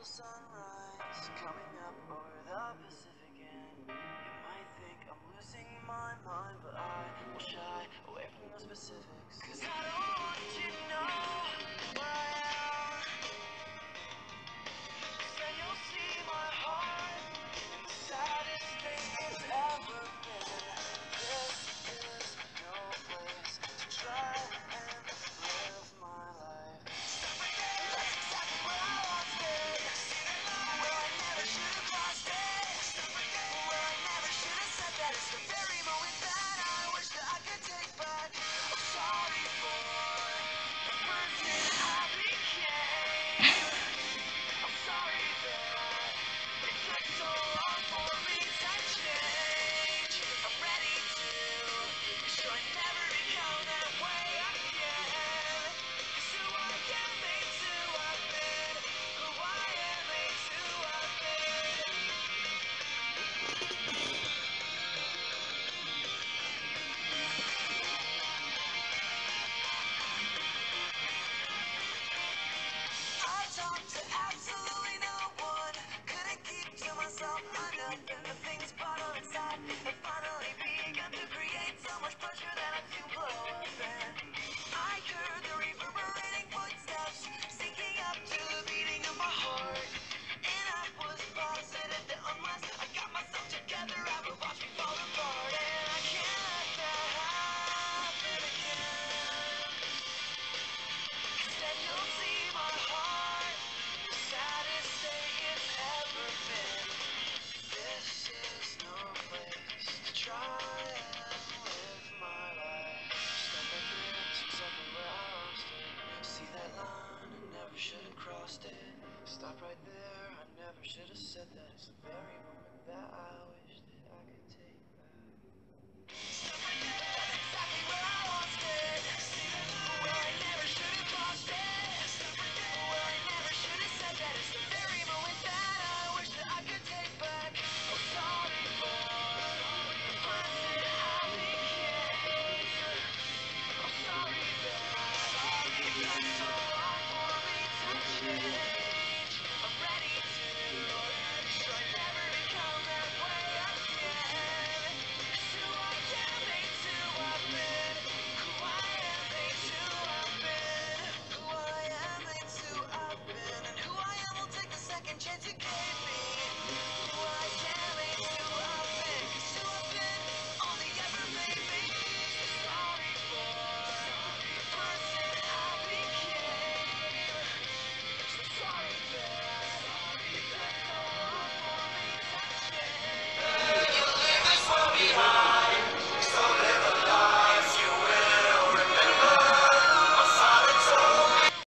sunrise coming up over the Pacific, and you might think I'm losing my mind, but I will shy away from the specifics, 'cause I don't want you to know where I am. 'Cause then you'll see my heart in the saddest thing it's ever been. This is no place to try and live my life. Stop right there, that's exactly where I lost it. Where I never should have crossed it. Stop right there, where I never should have said that. It's the very moment that I wish that I could take back. I'm sorry for the person I became. I'm sorry that it took so long for me to change. I'm ready to make sure I never become that way again. 'Cause who I am makes who I've been. Who I am makes who I've been. I talked to absolutely no one. Couldn't keep to myself enough, and the things bottled inside have finally begun to create so much pressure that I'm to blow up. And I heard the reverberating footsteps sinking up to the beating of my heart. And I was positive that unless I got myself together, I would watch me fall apart. And I can't let that happen again. 'Cause then you'll see my heart, the saddest thing it's ever been. This is no place to try and live my life. Stop right there, that's exactly where I lost it. See that line, I never should have crossed it. Stop right there, I never should have said that. It's the very moment that I wish